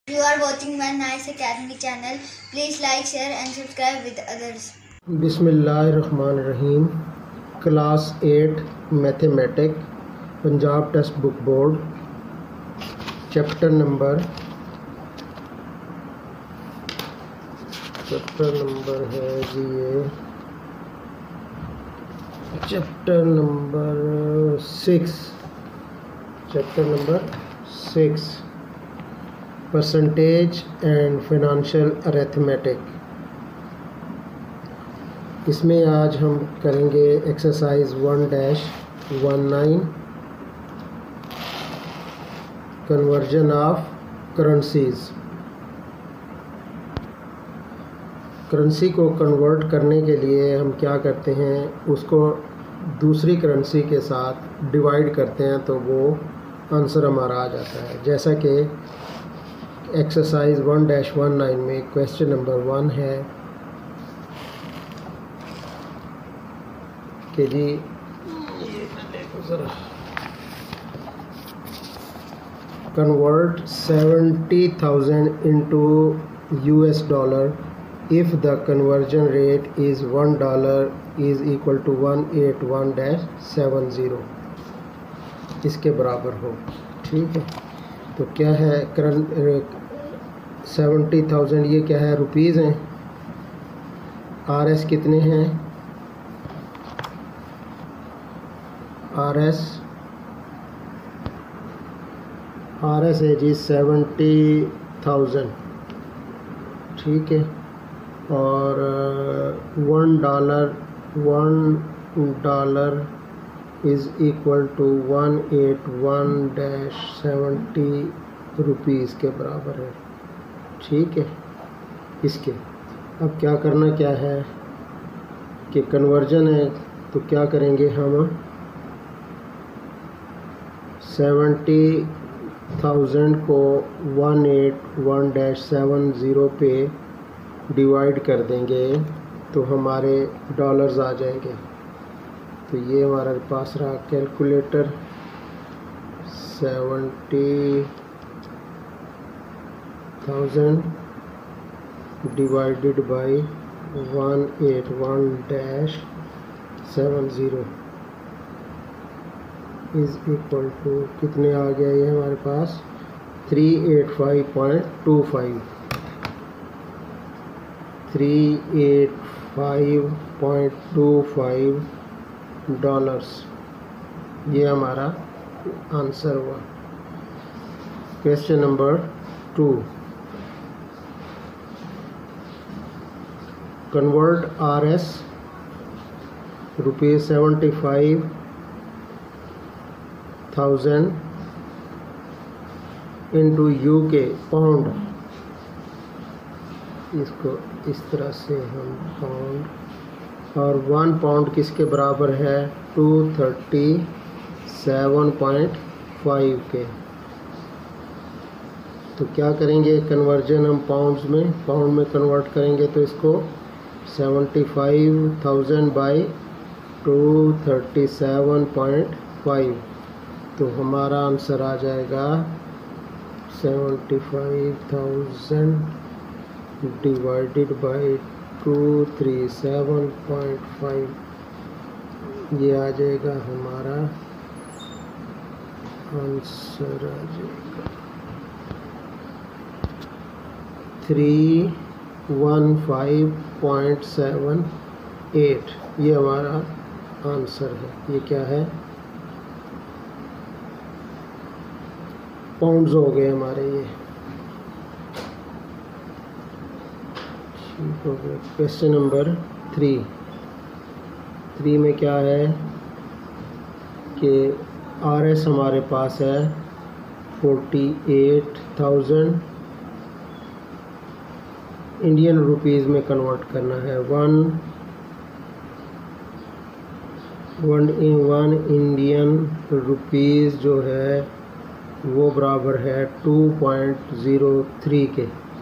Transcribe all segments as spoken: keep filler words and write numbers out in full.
You are watching my Nice Academy channel. Please like, share and subscribe with others. बिस्मिल्लाहिर्रहमानिर्रहीम। Class eight mathematic Punjab text book board, chapter number chapter number है जी ये chapter number six chapter number six percentage and financial arithmetic. इसमें आज हम करेंगे exercise one dash one nine, conversion of currencies. Currency को convert करने के लिए हम क्या करते हैं, उसको दूसरी करेंसी के साथ डिवाइड करते हैं तो वो आंसर हमारा आ जाता है। जैसा कि exercise one dash one nine में क्वेश्चन नंबर वन है कि जी convert seventy thousand into U S dollar if the conversion rate is one dollar is equal to one eight one dash seven zero, इसके बराबर हो। ठीक है, तो क्या है करंट सेवेंटी थाउजेंड, ये क्या है, रुपीज़ हैं। आर एस कितने हैं, आर एस आर एस है जी सेवेंटी थाउजेंड। ठीक है, और one dollar one dollar is equal to one eight one dash seventy rupees के बराबर है। ठीक है, इसके अब क्या करना क्या है कि कन्वर्जन है, तो क्या करेंगे हम, सेवेंटी थाउजेंड को one eight one dash seven zero पे डिवाइड कर देंगे तो हमारे डॉलर्स आ जाएंगे। तो ये हमारे पास रहा calculator, seventy thousand divided by one eight one dash seven zero is equal to कितने आ गया ये हमारे पास, three eight five point two five three eight five point two five dollars. ये हमारा आंसर हुआ। Question number two, convert R S रुपये seventy five thousand into U K pound. इसको इस तरह से हम पाउंड, और वन पाउंड किसके बराबर है, two thirty seven point five के। तो क्या करेंगे, कन्वर्जन हम पाउंड्स में पाउंड में कन्वर्ट करेंगे तो इसको seventy five thousand by two thirty seven point five, तो हमारा आंसर आ जाएगा seventy five thousand divided by two three seven point five, ये आ जाएगा हमारा आंसर आ जाएगा three one five point seven eight. ये हमारा आंसर है। ये क्या है, पाउंड्स हो गए हमारे ये। ठीक हो गया। क्वेश्चन नंबर थ्री थ्री में क्या है कि आर एस हमारे पास है forty eight thousand, Indian rupees में कन्वर्ट करना है। One one in one Indian rupees जो है वो बराबर है टू पॉइंट ज़ीरो थ्री के।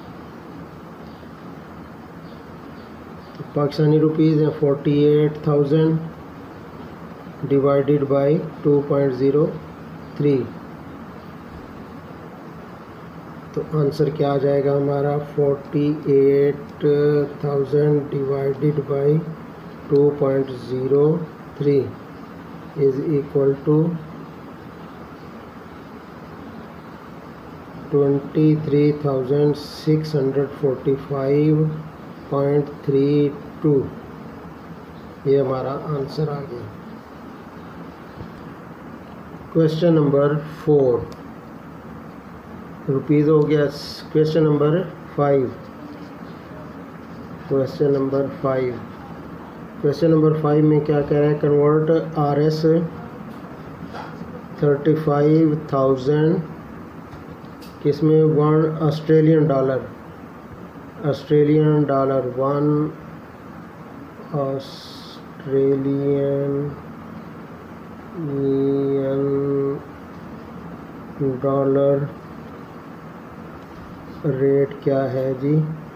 तो पाकिस्तानी रुपीज़ हैं forty eight thousand divided by two point zero three, तो आंसर क्या आ जाएगा हमारा, forty eight thousand divided by two point zero three is equal to twenty three thousand six hundred forty five point three two. ये हमारा answer आ गया। Question number four rupees हो गया। Question number five question number five question number five में क्या कह रहा है, convert R S thirty five thousand किसमें, one Australian dollar Australian dollar one Australian dollar rate क्या है जी,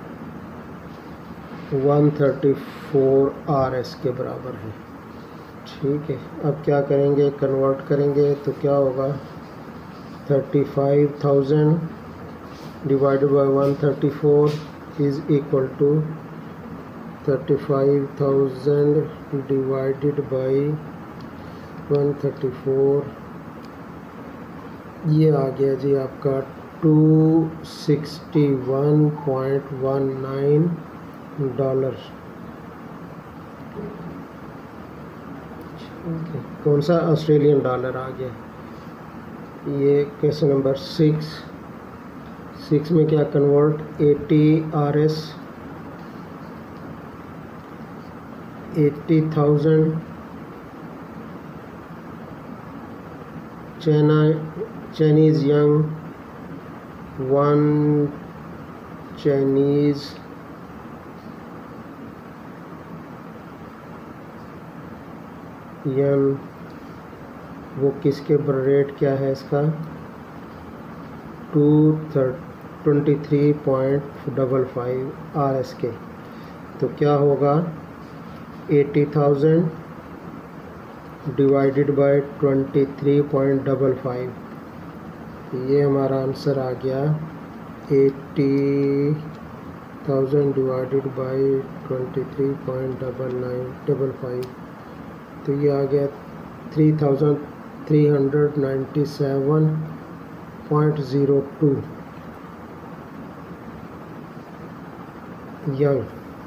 one thirty four R S के बराबर है। ठीक है, अब क्या करेंगे, कन्वर्ट करेंगे तो क्या होगा, thirty five thousand divided by one thirty four is equal to thirty five thousand divided by one thirty four, ये आ गया जी आपका two sixty one point one nine dollar. कौन सा, ऑस्ट्रेलियन डॉलर आ गया। ये क्वेश्चन नंबर सिक्स सिक्स में क्या, convert eighty R S eighty thousand China Chinese yuan one Chinese yuan, वो किसके रेट क्या है इसका, two twenty three point double five R S के। तो क्या होगा, eighty thousand divided by twenty three point double five, ये हमारा आंसर आ गया eighty thousand divided by twenty three point double nine double five, तो ये आ गया three thousand three hundred ninety seven point zero two yuan.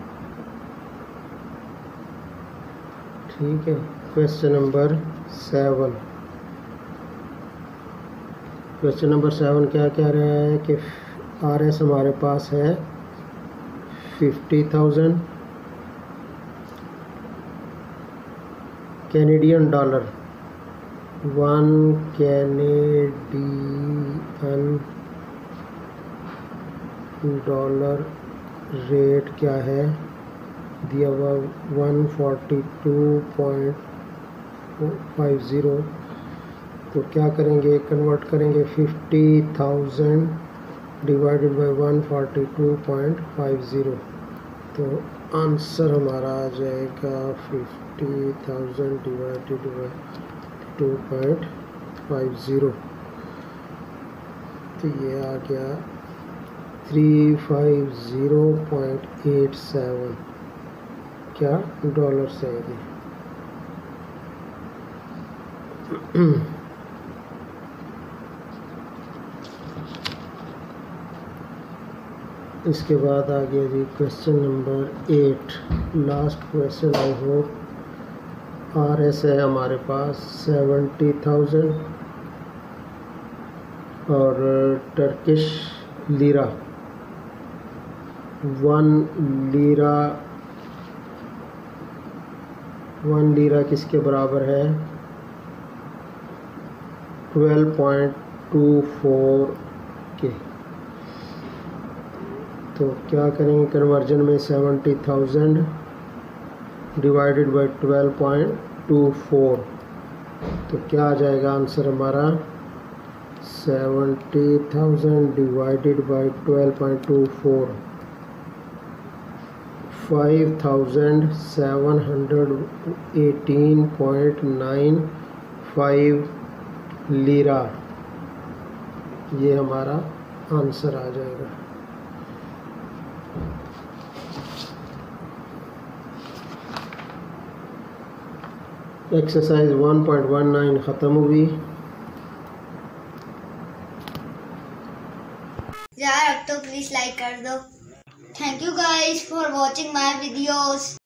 ठीक है, question number seven question number seven क्या कह रहा है कि आर एस हमारे पास है fifty thousand Canadian dollar, one Canadian dollar rate क्या है दिया हुआ, one forty two point five zero. तो क्या करेंगे, कन्वर्ट करेंगे fifty thousand divided by one forty two point five zero, तो आंसर हमारा आ जाएगा fifty thousand divided by two point five zero, तो ये आ गया three five zero point eight seven क्या डॉलर से आएगी। इसके बाद आ गया जी question number eight, last question I hope. R S है हमारे पास सेवेंटी थाउजेंड और Turkish lira, one lira one lira किसके बराबर है, ट्वेल्व पॉइंट टू फोर के। तो क्या करेंगे, कन्वर्जन में seventy thousand divided by twelve point two four, तो क्या आ जाएगा आंसर हमारा, seventy thousand divided by twelve point two four, five thousand seven hundred eighteen point nine five lira, ये हमारा आंसर आ जाएगा। Exercise one point one nine ख़त्म हुई। यार अब तो प्लीज लाइक कर दो। Thank you guys for watching my videos.